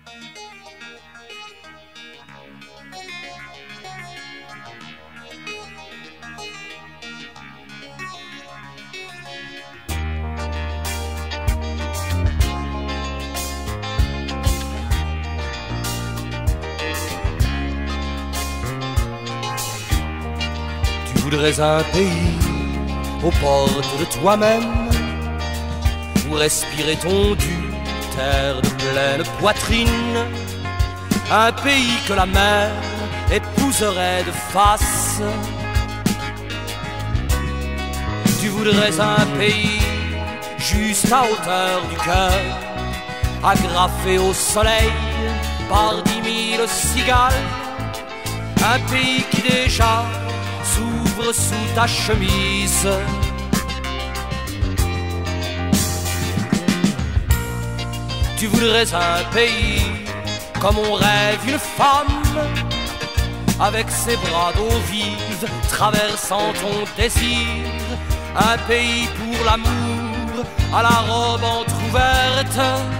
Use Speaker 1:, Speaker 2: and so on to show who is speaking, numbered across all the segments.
Speaker 1: Tu voudrais un pays aux portes de toi-même, où respirer ton dû, terre de pleine poitrine, un pays que la mer épouserait de face. Tu voudrais un pays juste à hauteur du cœur, agrafé au soleil par 10 000 cigales, un pays qui déjà s'ouvre sous ta chemise. Tu voudrais un pays comme on rêve une femme, avec ses bras d'eau vive traversant ton désir, un pays pour l'amour à la robe entr'ouverte.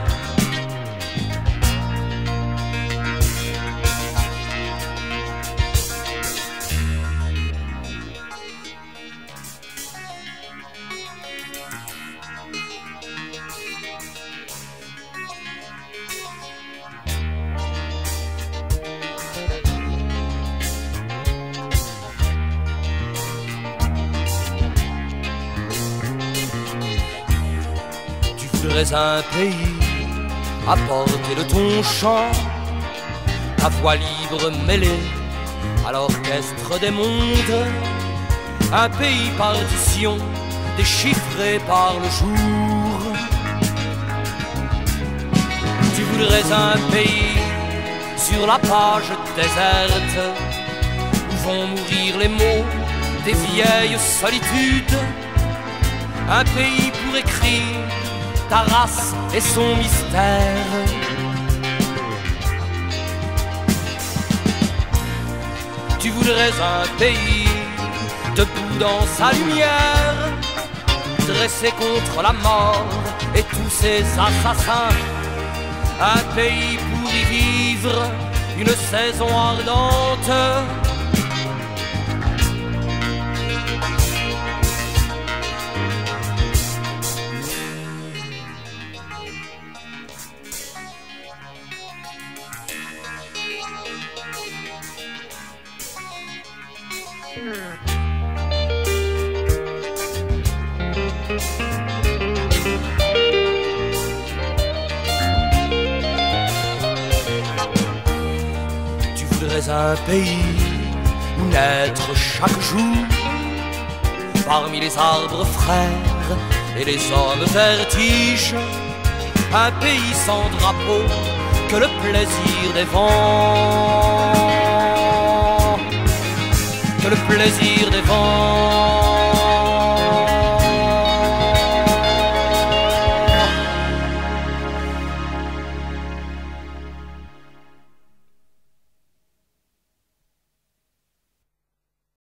Speaker 1: Tu voudrais un pays à portée de ton chant, ta voix libre mêlée à l'orchestre des mondes, un pays partition déchiffré par le jour. Tu voudrais un pays sur la page déserte, où vont mourir les mots des vieilles solitudes, un pays pour écrire ta race et son mystère. Tu voudrais un pays debout dans sa lumière, dressé contre la mort et tous ses assassins, un pays pour y vivre une saison ardente. Tu voudrais un pays où naître chaque jour, parmi les arbres frères et les hommes vertiges, un pays sans drapeau que le plaisir des vents, que le plaisir des vents.